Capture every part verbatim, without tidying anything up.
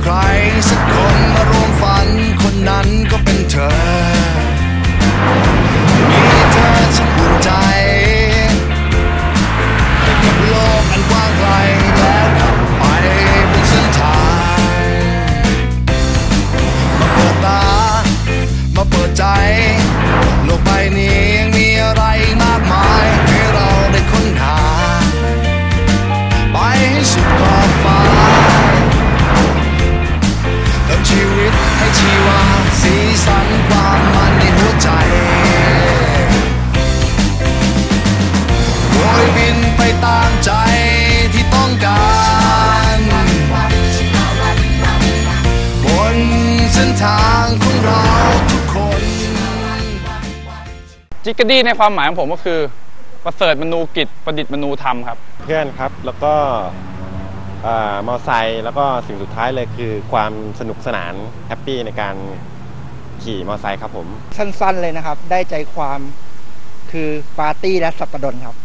ใครสักคนมารวมฝันคนนั้นก็เป็นเธอมีเธอฉันอุ่นใจกับโลกอันกว้างไกลแล้วขับไปบนเส้นทางมาเปิดตามาเปิดใจโลกใบนี้ยังมีอะไรมากมายให้เราได้ค้นหาไปให้สุดขอบฟ้าเติมชีวิตให้ชีวาสีสันความมันในหัวใจโบยบินไปตามใจที่ต้องการบนเส้นทางของเราทุกคนจิกกะดี้ในความหมายของผมก็คือประเสริฐมนูกิจประดิษฐ์มนูธรรมครับเพื่อนครับแล้วก็มอไซค์แล้วก็สิ่งสุดท้ายเลยคือความสนุกสนานแฮปปี้ในการขี่มอไซค์ครับผมสั้นๆเลยนะครับได้ใจความคือปาร์ตี้และสัปดนครับ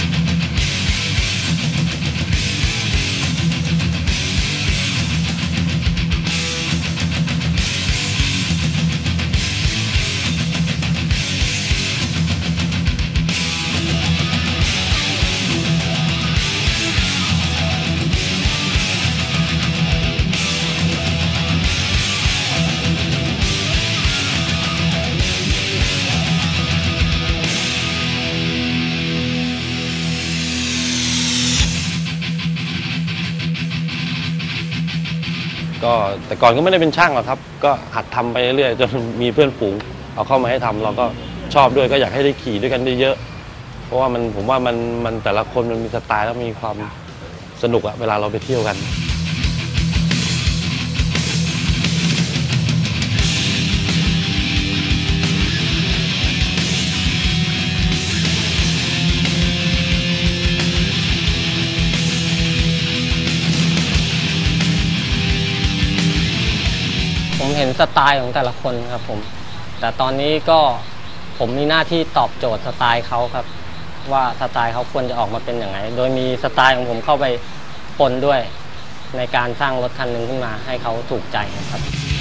ก็แต่ก่อนก็ไม่ได้เป็นช่างหรอกครับก็หัดทำไปเรื่อยๆจนมีเพื่อนฝูงเอาเข้ามาให้ทำเราก็ชอบด้วยก็อยากให้ได้ขี่ด้วยกันเยอะๆเพราะว่ามันผมว่ามันมันแต่ละคนมันมีสไตล์แล้วมีความสนุกอะเวลาเราไปเที่ยวกันผมเห็นสไตล์ของแต่ละคนครับผมแต่ตอนนี้ก็ผมมีหน้าที่ตอบโจทย์สไตล์เขาครับว่าสไตล์เขาควรจะออกมาเป็นอย่างไรโดยมีสไตล์ของผมเข้าไปปนด้วยในการสร้างรถคันหนึ่งขึ้นมาให้เขาถูกใจครับ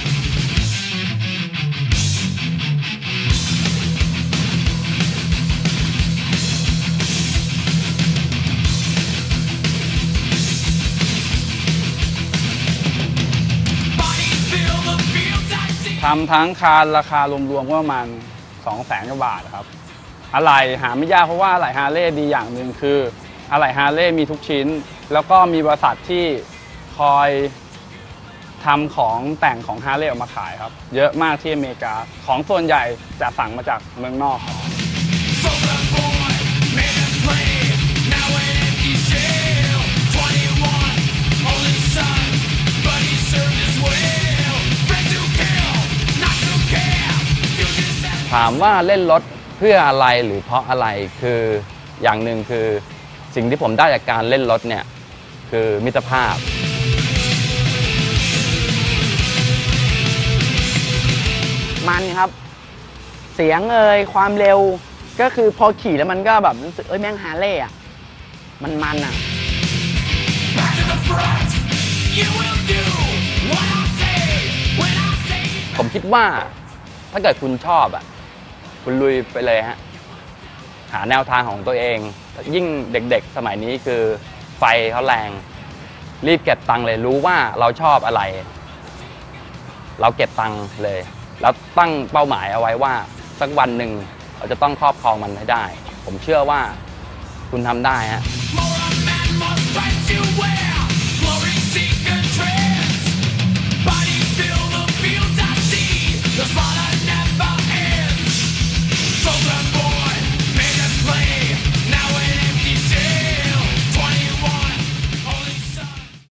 ทำทั้งคานราคารวมๆก็ประมาณสองแสนกว่าบาทครับอะไหล่หาไม่ยากเพราะว่าอะไหล่ฮาร์เลย์ดีอย่างหนึ่งคืออะไหล่ฮาร์เลย์มีทุกชิ้นแล้วก็มีบริษัทที่คอยทำของแต่งของฮาร์เลย์ออกมาขายครับเยอะมากที่อเมริกาของส่วนใหญ่จะสั่งมาจากเมืองนอกครับถามว่าเล่นรถเพื่ออะไรหรือเพราะอะไรคืออย่างหนึ่งคือสิ่งที่ผมได้จากการเล่นรถเนี่ยคือมิตรภาพมันครับเสียงเอ่ยความเร็วก็คือพอขี่แล้วมันก็แบบรู้สึกเอ้ยแม่งฮาร์เลย์อ่ะมันมันอ่ะผมคิดว่าถ้าเกิดคุณชอบอ่ะคุณลุยไปเลยฮะหาแนวทางของตัวเองยิ่งเด็กๆสมัยนี้คือไฟเขาแรงรีบเก็บตังค์เลยรู้ว่าเราชอบอะไรเราเก็บตังค์เลยแล้วตั้งเป้าหมายเอาไว้ว่าสักวันหนึ่งเราจะต้องครอบครองมันให้ได้ผมเชื่อว่าคุณทำได้ฮะ